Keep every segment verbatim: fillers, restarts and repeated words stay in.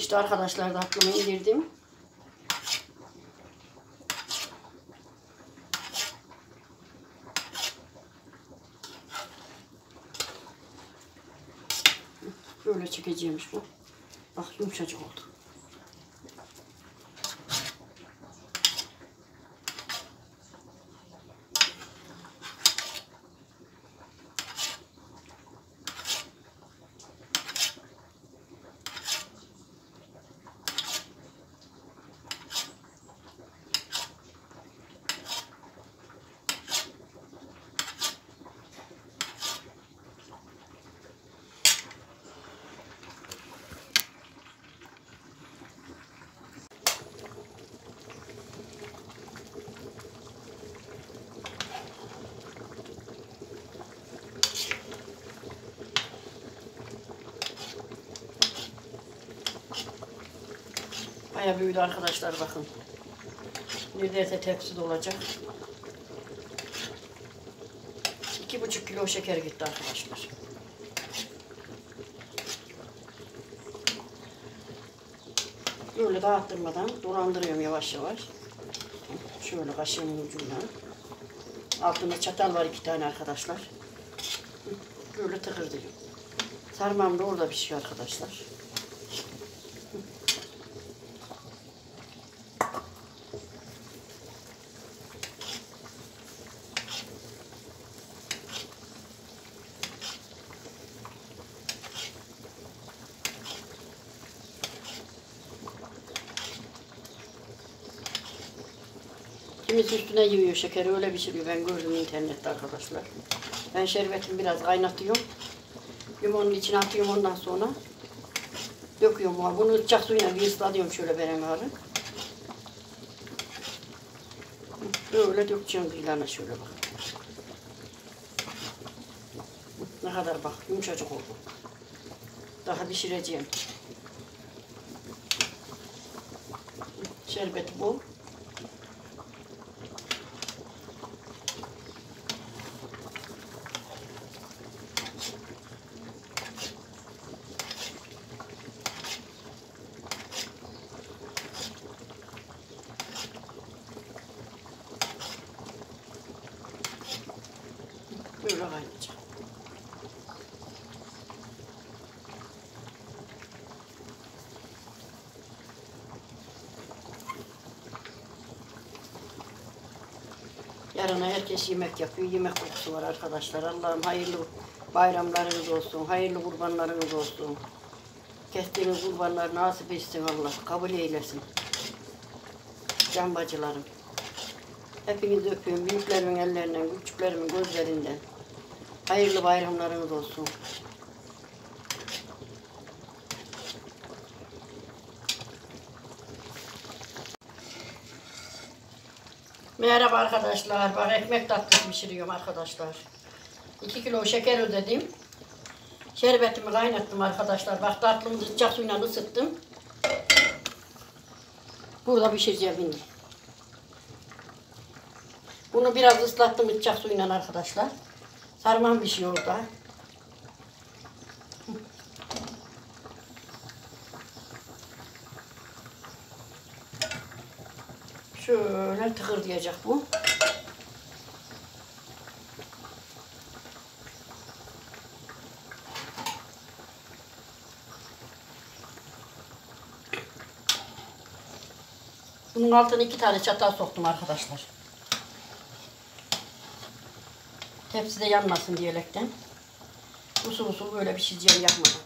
İşte arkadaşlar da aklıma indirdim. Böyle çekeceğimmiş bu. Bak yumuşacık oldu. Bayağı büyüdü arkadaşlar, bakın. Neredeyse tepsi dolacak. İki buçuk kilo şeker gitti arkadaşlar. Böyle dağıttırmadan dolandırıyorum yavaş yavaş. Şöyle kaşığımın ucuyla. Altında çatal var iki tane arkadaşlar. Böyle tıkırdıyor. Sarmam da orada pişiyor arkadaşlar. Kimisi üstüne yiyor şekeri, öyle pişiriyor. Ben gördüm internette arkadaşlar. Ben şerbetini biraz kaynatıyorum. Limonun içine atıyorum, ondan sonra döküyorum. Bunu sıcak suyla bir ıslatıyorum şöyle beraber. Böyle dökeceğim kıyılarına şöyle bak. Ne kadar bak yumuşacık oldu. Daha pişireceğim. Şerbeti bol. Böyle kaynayacak. Yarına herkes yemek yapıyor. Yemek kokusu var arkadaşlar. Allah'ım hayırlı bayramlarınız olsun. Hayırlı kurbanlarınız olsun. Kestiğiniz kurbanlar nasip etsin Allah. Kabul eylesin. Can bacılarım. Hepinizi öpüyorum. Büyüklerimin ellerinden, küçüklerimin gözlerinden. Hayırlı bayramlarınız olsun. Merhaba arkadaşlar. Bak ekmek tatlısı pişiriyorum arkadaşlar. iki kilo şeker ödedim. Şerbetimi kaynattım arkadaşlar. Bak tatlımı sıcak suyla ısıttım. Burada pişireceğim şimdi. Bunu biraz ıslattım sıcak suyla arkadaşlar. Sarmam pişiyor orada. Şöyle tıkırdayacak bu. Bunun altına iki tane çatal soktum arkadaşlar. Tepside yanmasın diyerekten. Usul usul böyle pişireceğim yakmadan.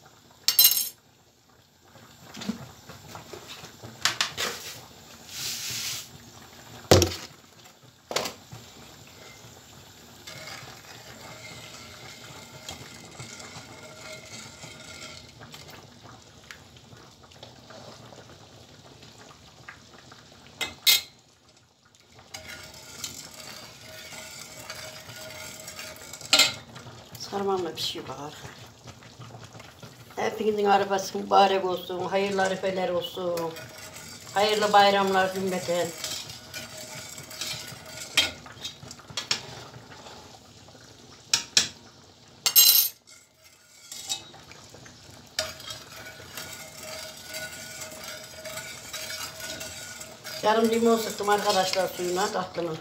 Sarmamla pişiyor bak arkadaşlar. Hepinizin arabası mübarek olsun, hayırlı arifeler olsun, hayırlı bayramlar cümleten. Yarım limon sıktım arkadaşlar suyuna tatlının.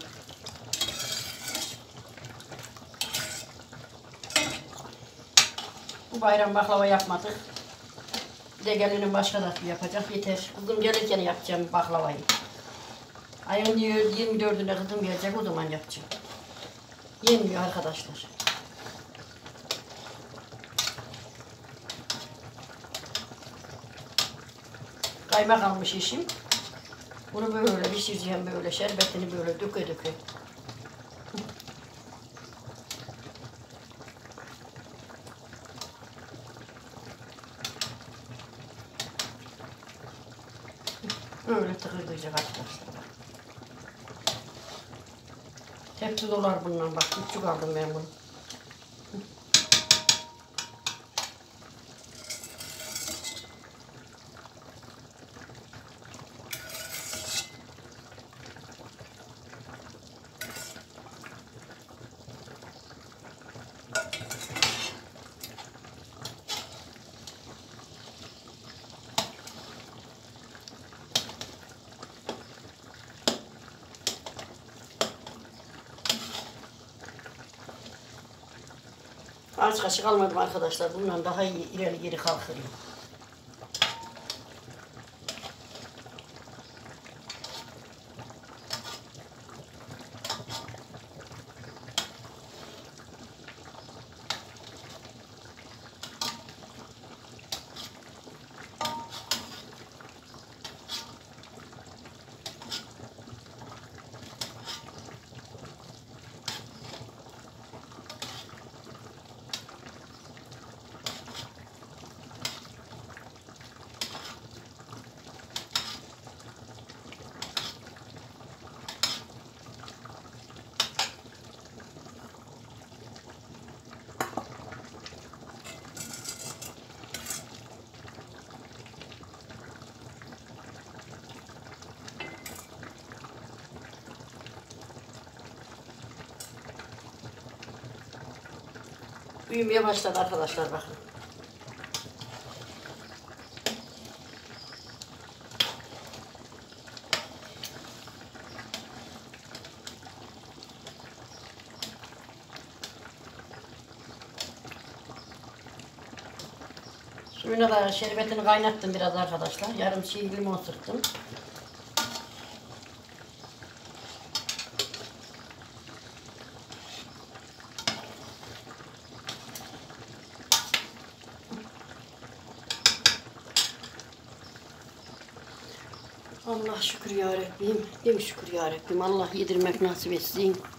Bu bayram baklava yapmadık. Bir de gelinin başka tatlı yapacak. Yeter. Kızım gelirken yapacağım baklavayı. Ayın yirmi dördüne kızım gelecek, o zaman yapacağım. Yenmiyor arkadaşlar. Kaymak almış işim. Bunu böyle pişireceğim, böyle şerbetini böyle döke döke. Böyle tıkırdayacak arkadaşlar. Tepsi dolar bundan, bak küçük aldım ben bunu. Az kaşık almadım arkadaşlar. Bundan daha iyi ileri geri kalkırım. Büyümeye başladı arkadaşlar, bakın. Suyuna da şerbetini kaynattım biraz arkadaşlar. Yarım çiğ limon sıktım. Allah şükür ya Rabbim. Değil mi şükür ya Rabbim. Allah yedirmek nasip etsin.